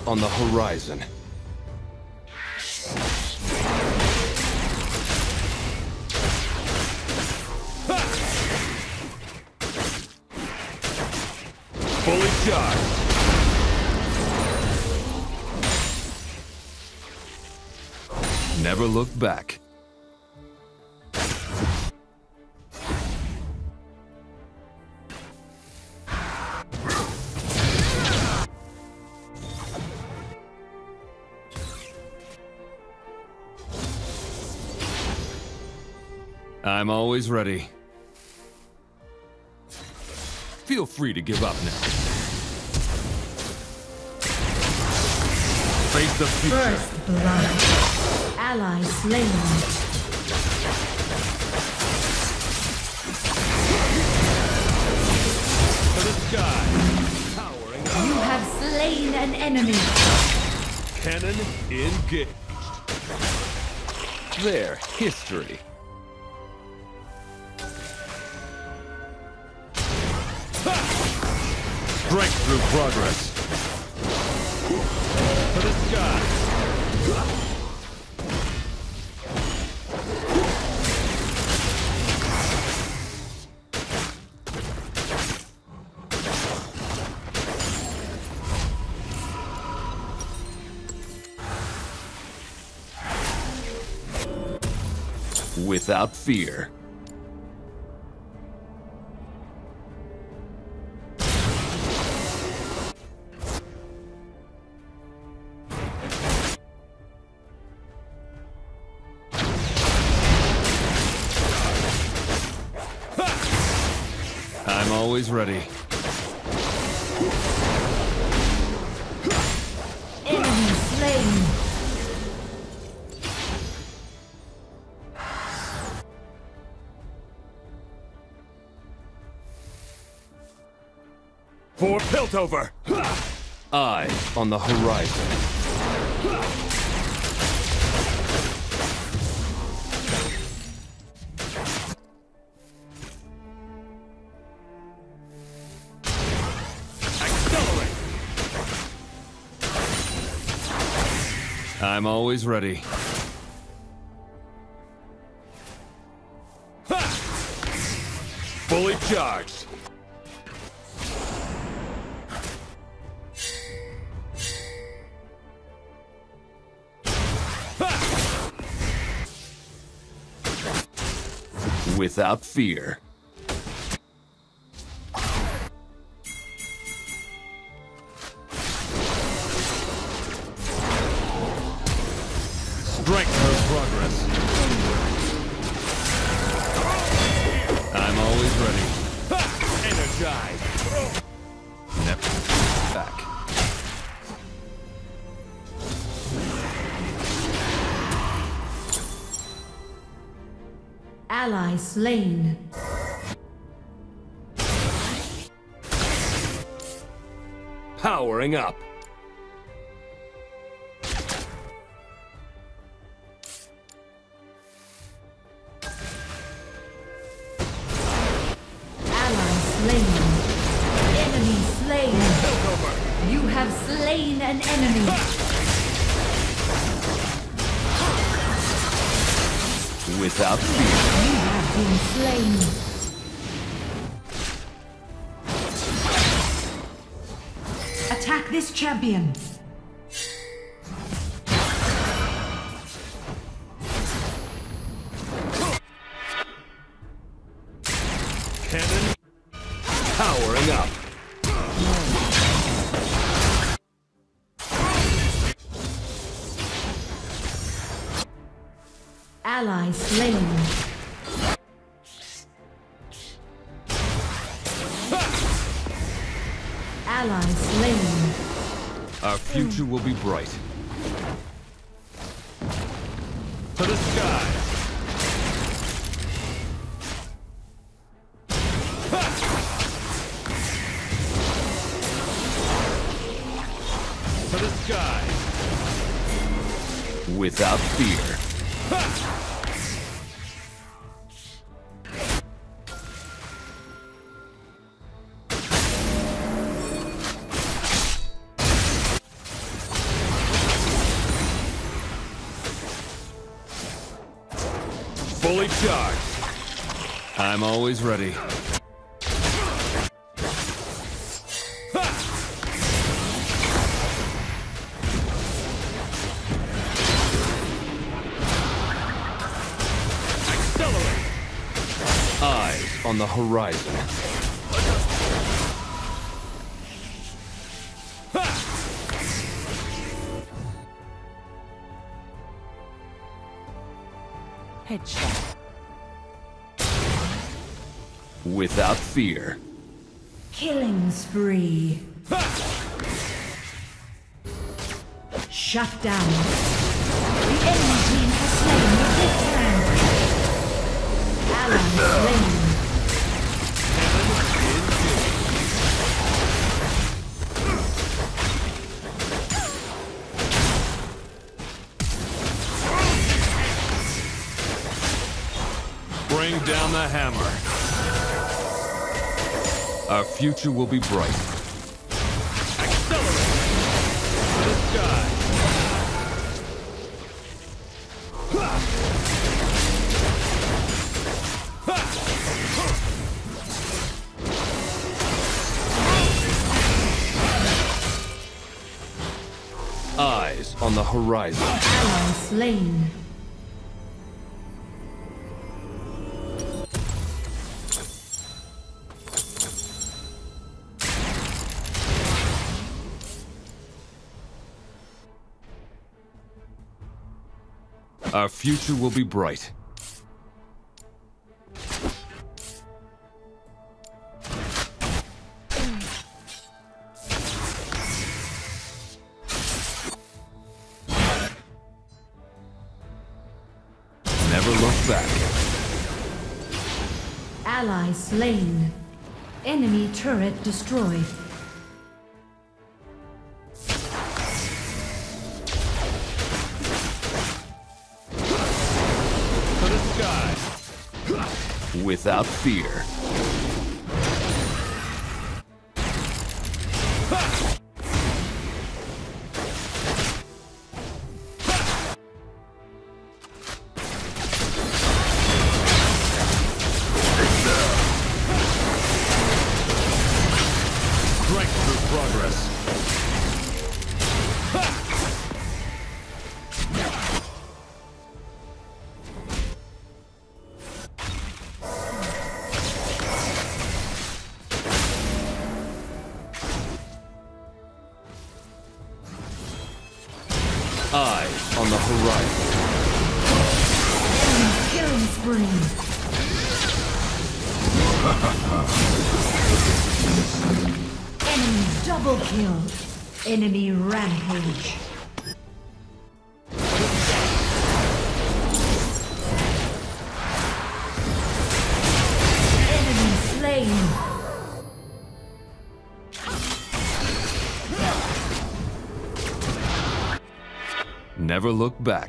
on the horizon. Fully charged. Never look back. I'm always ready. Feel free to give up now. Face the future. First blood. Ally slain. To the sky. Powering up. You have slain an enemy. Cannon engaged. There, history. Strength through progress. To the sky. Without fear. I'm always ready. Enemy slain. For Piltover! Eye on the horizon. Accelerate! I'm always ready. Fully charged. Without fear. Strength through progress. I'm always ready. Energize. Never back. Ally slain. Powering up. Ally slain. Enemy slain. You have slain an enemy. Without fear. You have been slain. Attack this champion. Cannon. Powering up. Ally slain. Ally slain. Our future will be bright. To the sky. To the sky. Without fear. charge. I'm always ready. Accelerate. Eyes on the horizon. Headshot. Without fear. Killing spree. Shut down. The enemy team has slain the Blitzcrank. Ally slain. Bring down the hammer. Our future will be bright. Accelerate! To the sky! Eyes on the horizon. Ally slain. Our future will be bright. Never look back. Ally slain. Enemy turret destroyed. Without fear. Strength through progress. Eyes on the horizon. Enemy killing spree. Enemy double kill. Enemy rampage. Enemy slain. Never look back.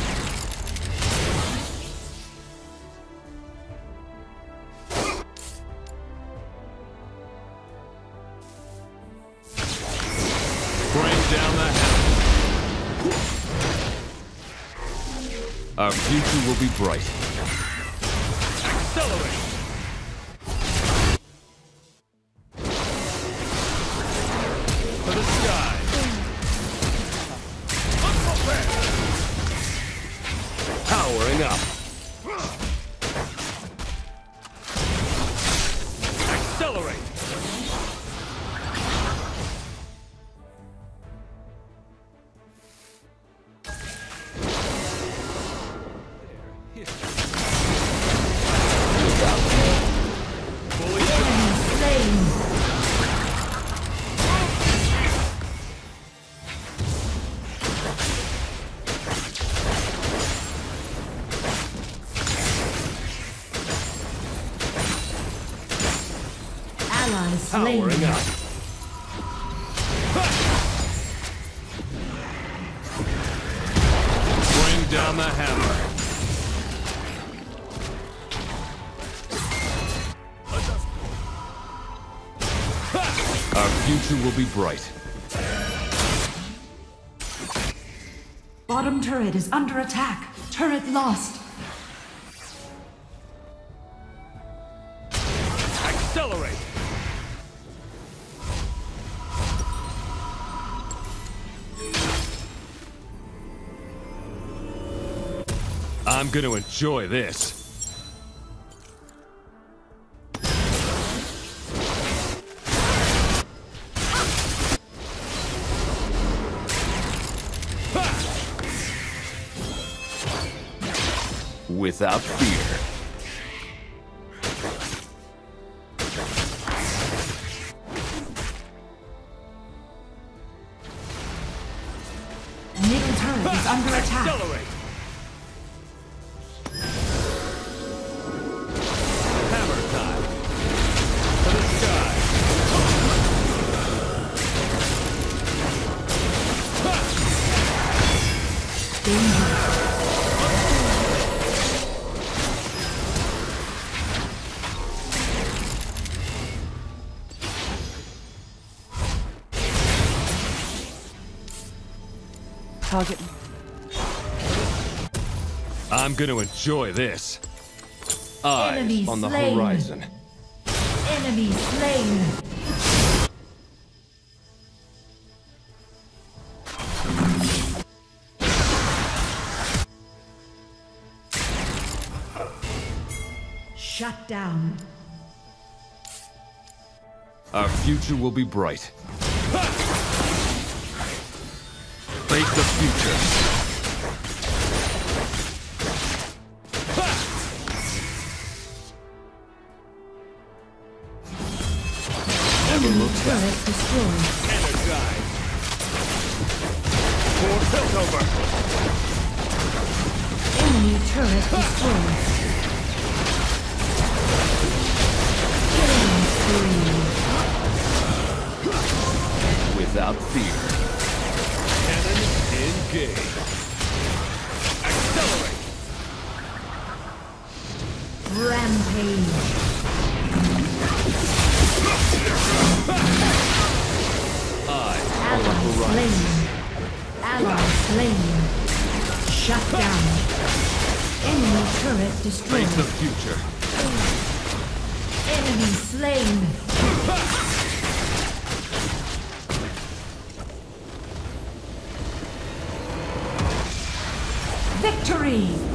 Bring down the hammer. Our future will be bright. Accelerate! To the sky! Powering up. Accelerate. Fully Enemy slain. Ally slain. powering up. Bring down the hammer. Our future will be bright. Bottom turret is under attack. Turret lost. I'm gonna enjoy this. Without fear. Middle turret is under attack. Accelerate! Hammer time! To the sky! Danger. Target. I'm gonna enjoy this. Eyes Enemy on the slain. horizon. Enemy slain. Shut down. Our future will be bright. Face the future. Never Enemy look back. turret destroyed. Energize. For tilt over. Enemy turret destroyed. Killing spree. Without fear. Cannon engage. Accelerate. Rampage. Eyes on the Ally horizon. slain. Ally slain. Shut down. Enemy turret destroyed. Face the future. Enemy slain. Victory!